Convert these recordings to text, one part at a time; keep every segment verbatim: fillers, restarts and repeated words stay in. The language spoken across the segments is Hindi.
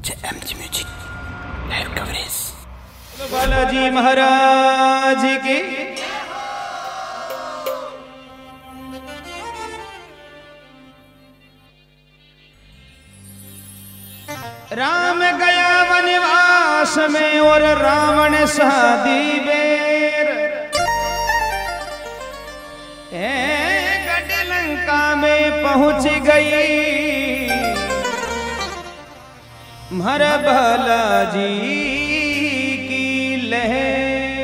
MG music live coverage. Balaji महाराज की राम गया वनवास में और रावण शादी बेर गढ़ लंका में पहुंच गई मर बालाजी की लहर।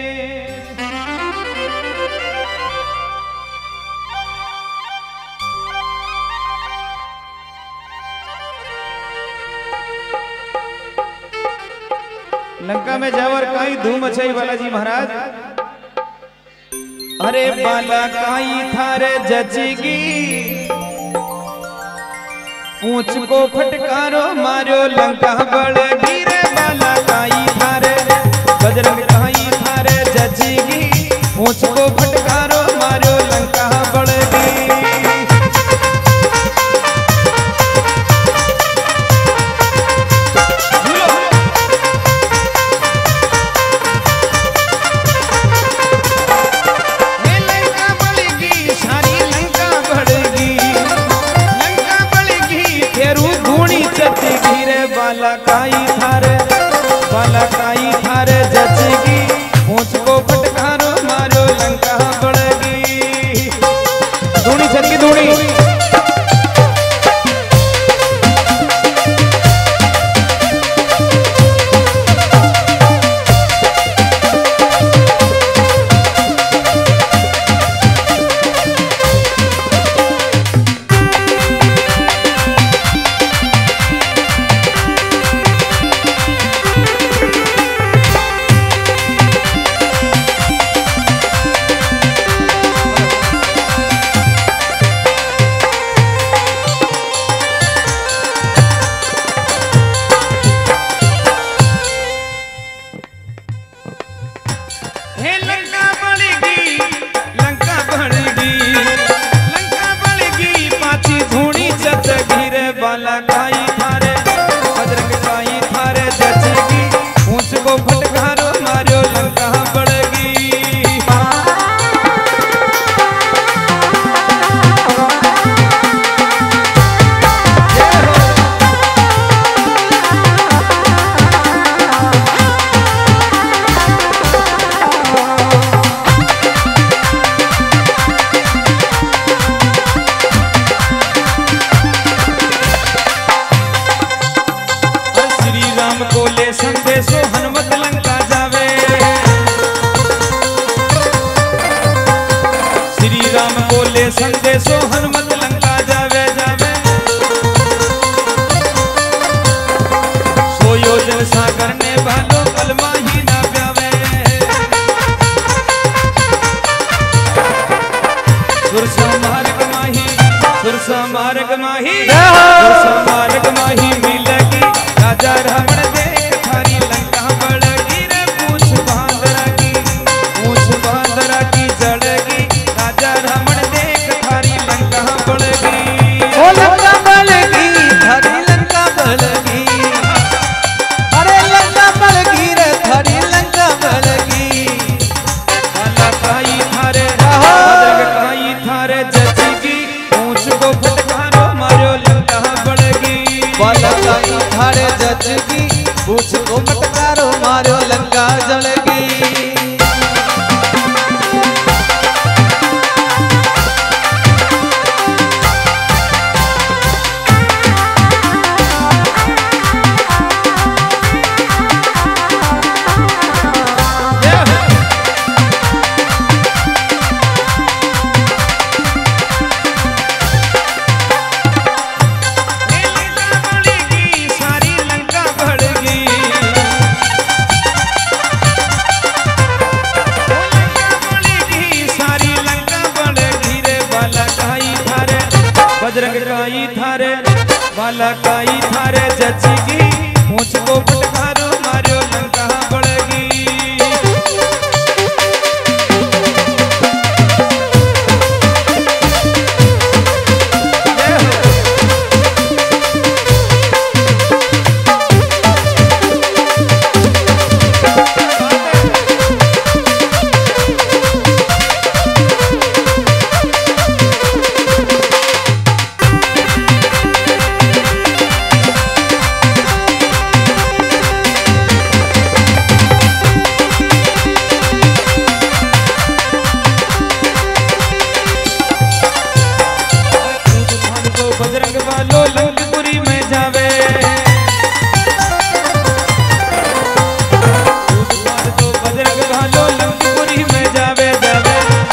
लंका में जावर काई धूम मचाई बालाजी महाराज। अरे बाला काई थारे जचगी पूछ को फटकारो मारो लंका बड़गी रे बाला काई थारे बजरंग काई थारे जचगी पूछ को फटकारो मारो लंका बड़गी। बाला काई थारे बाला काई थारे जचगी पूछ को फटकारो मारो लंका बड़गी। धूनी छटकी धूनी बाला काई थारे बजरंग काई थारे जचगी पूछ को फटकारो मारो लंका बड़गी। बोले संदेशो हनुमत लंका जावे श्री राम बोले संदेशो हनुमत लंका जावे जावे सो योजन सागर ने भालो कलमा ही ना प्यावे। सुरसा मार्ग माही सुरसा मार्ग माही सुरसा मार्ग माही मिलगी राजा रावण देख थारी लंका बड़गी रे पूछ बांदरा की पूछ बांदरा की जड़गी राजा रावण देख थारी लंका बड़गी। ओ लंका बड़गी थारी लंका बड़गी अरे लंका बड़गी रे थारी लंका बड़गी। बाला काई थारे बजरंग काई थारे जचगी पूछ को फटकारो मारो लंका बड़गी। बाला काई थारे जचगी पूछ को फटकारो मारो लंका जलगी। बजरंग काई थारे बाला काई थारे जचगी पूछ को फटकारो मारो लंका बड़गी। लंकपुरी में जावे तो बजरंग भालो लंकपुरी में जावे जावे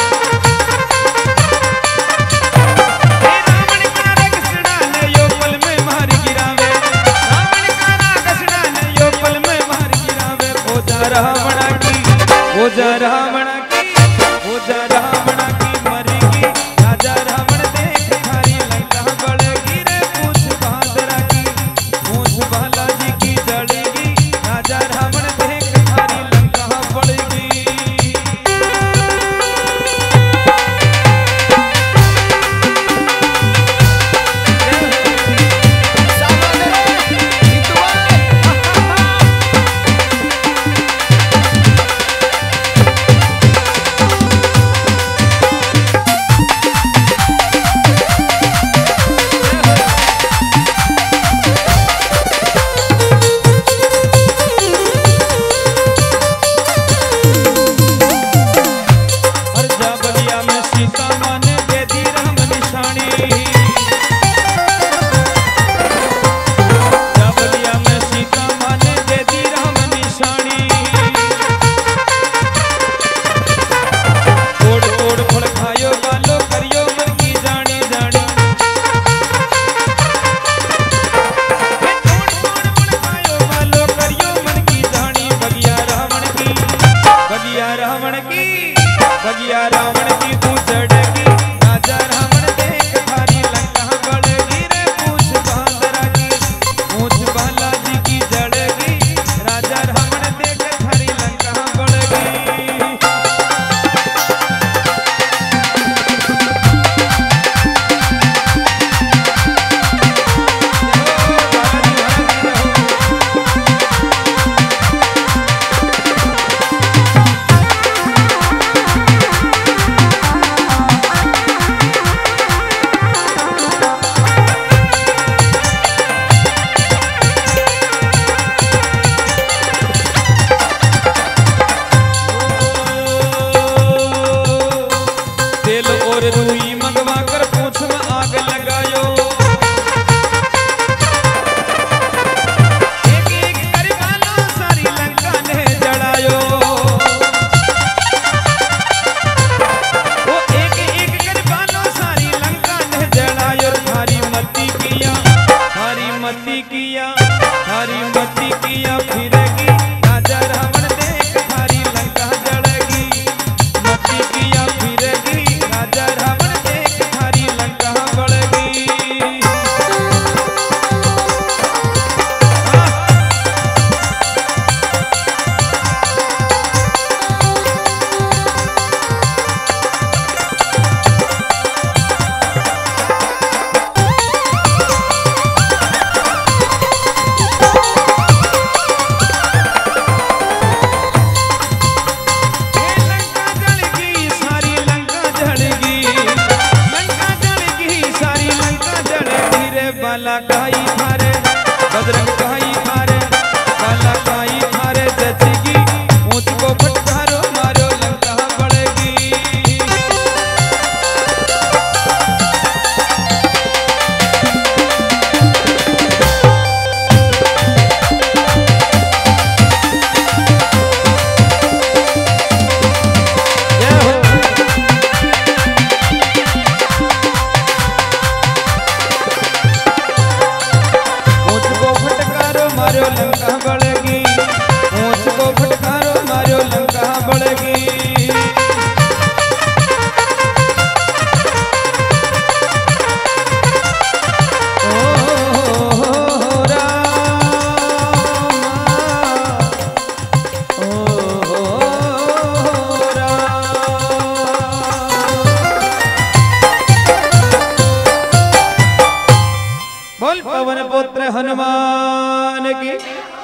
रावण का रक्षणा ने यो पल में मार गिरावे रावण का रक्षणा ने यो पल में मार गिरावे ओजा रावण की ओजा रावण की ओजा रावण की मरेगी राजा रावण देख थारी लंका बड़ेगी रे पूछ बहादुरा की पूछ बालाजी की जड़ेगी राजा रावण देख थारी लंका बड़ेगी रावण की बगिया रावण की तू चढ़ेगी राजा रावण देख थारी लंका बड़ेगी रे पूछ बहादुरा की पूछ बालाजी की जड़ेगी राजा रावण देख थारी लंका बड़ेगी रुई मंगवा कर पूछ में आग लगायो एक एक करवालो सारी लंका ने जड़ायो वो एक एक करवालो सारी लंका ने जड़ायो थारी मती किया थारी मती किया थारी मती किया फिरेगी राजा रावण देख थारी लंका जड़ेगी मती किया फिरेगी राजा रावण देख थारी लंका बड़ेगी बाला काई मारे बजरंग काई मारे बाला काई मारे जचेगी ऊंच को फटकारो मारो लंका बड़ेगी मारो लंका बड़ेगी ऊंच को फटकारो मारो लंका बड़ेगी ओ राम ओ राम बोल पवन पुत्र हनुमान की